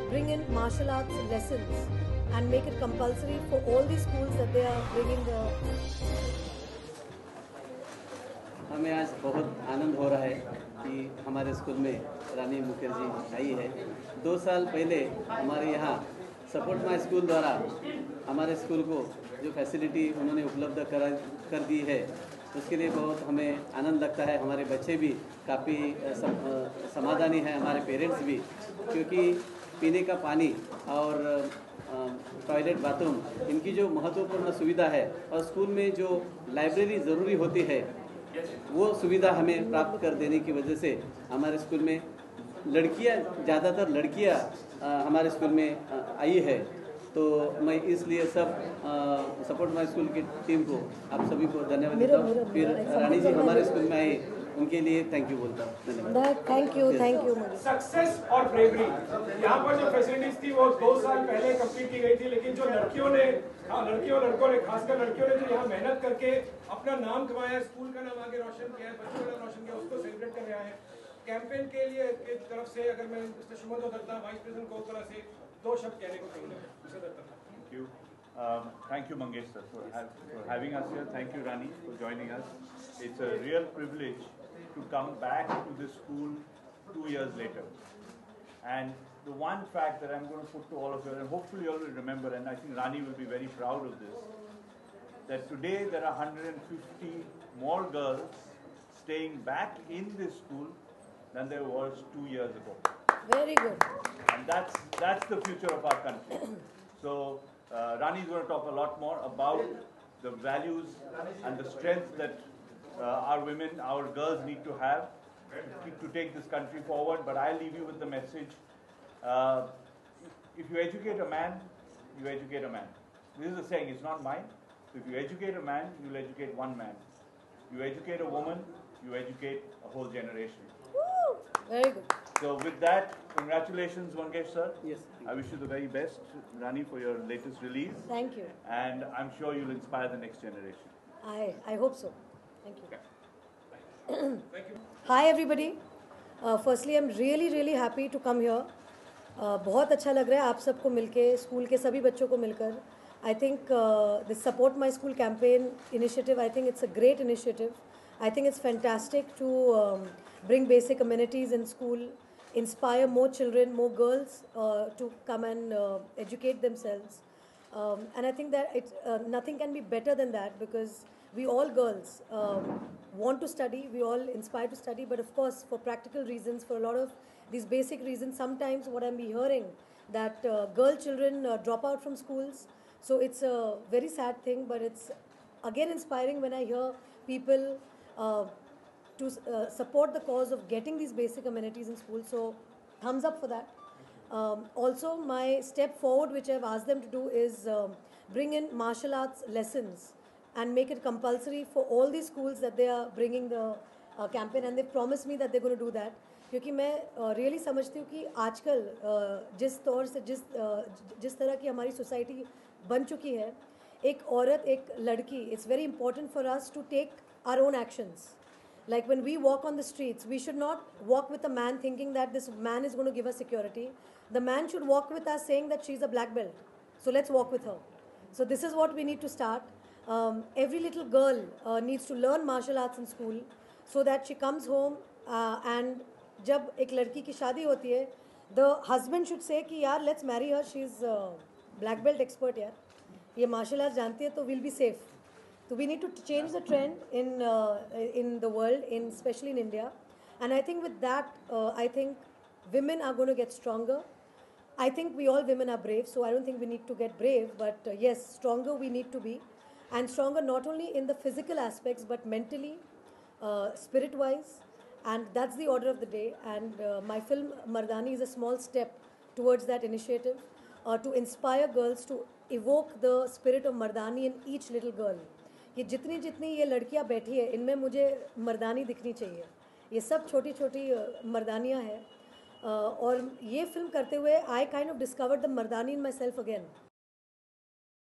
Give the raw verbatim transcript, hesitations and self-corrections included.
bring in martial arts lessons and make it compulsory for all the schools that they are bringing the. हमें आज बहुत आनंद हो रहा है कि हमारे स्कूल में रानी मुखर्जी आई है। दो साल पहले हमारे यहाँ सपोर्ट माई स्कूल द्वारा हमारे स्कूल को जो फैसिलिटी उन्होंने उपलब्ध करा कर दी है, उसके लिए बहुत हमें आनंद लगता है। हमारे बच्चे भी काफ़ी समाधानी हैं, हमारे पेरेंट्स भी, क्योंकि पीने का पानी और टॉयलेट बाथरूम इनकी जो महत्वपूर्ण सुविधा है और स्कूल में जो लाइब्रेरी ज़रूरी होती है वो सुविधा हमें प्राप्त कर देने की वजह से हमारे स्कूल में लड़कियां, ज़्यादातर लड़कियां हमारे स्कूल में आई है। तो मैं इसलिए सब सपोर्ट माई स्कूल की टीम को, आप सभी को धन्यवाद देता हूँ। फिर रानी जी हमारे स्कूल में आई, उनके लिए थैंक यू बोलता हूँ। धन्यवाद। Thank you thank you. Success और ब्रेवरी, यहाँ पर जो फैसिलिटीज थी वो दो साल पहले कंप्लीट की गई थी, लेकिन जो लड़कियों ने, हाँ लड़कियों लड़कों ने, खासकर लड़कियों ने जो यहाँ मेहनत करके अपना नाम कमाया, स्कूल का नाम आगे रोशन किया है, बच्चों का नाम रोशन किया, उसको सेलिब्रेट कर रहा है। कैंपेन के लिए की तरफ से अगर मैं mister Sumant Datta, vice president कोतवाल से दो शब्द कहने को कहूँगा। Thank you. Um, thank you, Mangesh sir, for, ha for having us here. Thank you, Rani, for joining us. It's a real privilege to come back to this school two years later. And the one fact that I'm going to put to all of you, and hopefully you all will remember, and I think Rani will be very proud of this, that today there are one hundred fifty more girls staying back in this school than there was two years ago. Very good. And that's, that's the future of our country. So uh, Rani is going to talk a lot more about the values and the strength that uh, our women, our girls need to have to, to take this country forward. But I'll leave you with the message. Uh, if you educate a man, you educate a man. This is a saying, it's not mine. So if you educate a man, you'll educate one man. You educate a woman, you educate a whole generation. Woo! Very good. So with that, congratulations, Mangesh sir. Yes. I wish you the very best, Rani, for your latest release. Thank you. And I'm sure you'll inspire the next generation. I I hope so. Thank you. Okay. Thank you. Hi everybody. Uh, firstly, I'm really really happy to come here. Uh, बहुत अच्छा लग रहा है आप सबको मिलके, school के सभी बच्चों को मिलकर. I think uh, the Support My School campaign initiative, I think it's a great initiative. I think it's fantastic to um, bring basic amenities in school, inspire more children, more girls uh, to come and uh, educate themselves. Um, and I think that it, uh, nothing can be better than that, because we all girls um, want to study, we all inspire to study, but of course for practical reasons, for a lot of these basic reasons, sometimes what I'm hearing that uh, girl children uh, drop out from schools. So it's a very sad thing, but it's again inspiring when I hear people uh, to uh, support the cause of getting these basic amenities in school. So thumbs up for that. Um, also, my step forward, which I've asked them to do, is um, bring in martial arts lessons and make it compulsory for all these schools that they are bringing the uh, campaign, and they've promised me that they're going to do that. क्योंकि मैं really समझती हूँ कि आजकल जिस तौर से जिस जिस तरह की हमारी सोसाइटी बन चुकी है, एक औरत, एक लड़की, it's very important for us to take our own actions. Like when we walk on the streets, we should not walk with a man thinking that this man is going to give us security. The man should walk with us saying that she's a black belt. So let's walk with her. So this is what we need to start. Um, every little girl uh, needs to learn martial arts in school so that she comes home uh, and जब एक लड़की की शादी होती है, the husband should say कि यार let's marry her, she's uh, black belt expert यार, ये martial arts जानती है तो we'll be safe. So we need to change the trend in uh, in the world, in especially in India, and I think with that, uh, I think women are going to get stronger. I think we all women are brave, so I don't think we need to get brave, but uh, yes, stronger we need to be, and stronger not only in the physical aspects but mentally, uh, spirit-wise, and that's the order of the day. And uh, my film Mardani is a small step towards that initiative, uh, to inspire girls to evoke the spirit of Mardani in each little girl. कि जितनी जितनी ये लड़कियां बैठी है, इनमें मुझे मर्दानी दिखनी चाहिए. ये सब छोटी छोटी मर्दानियां हैं, और ये फिल्म करते हुए I kind of discovered the Mardaani in myself again.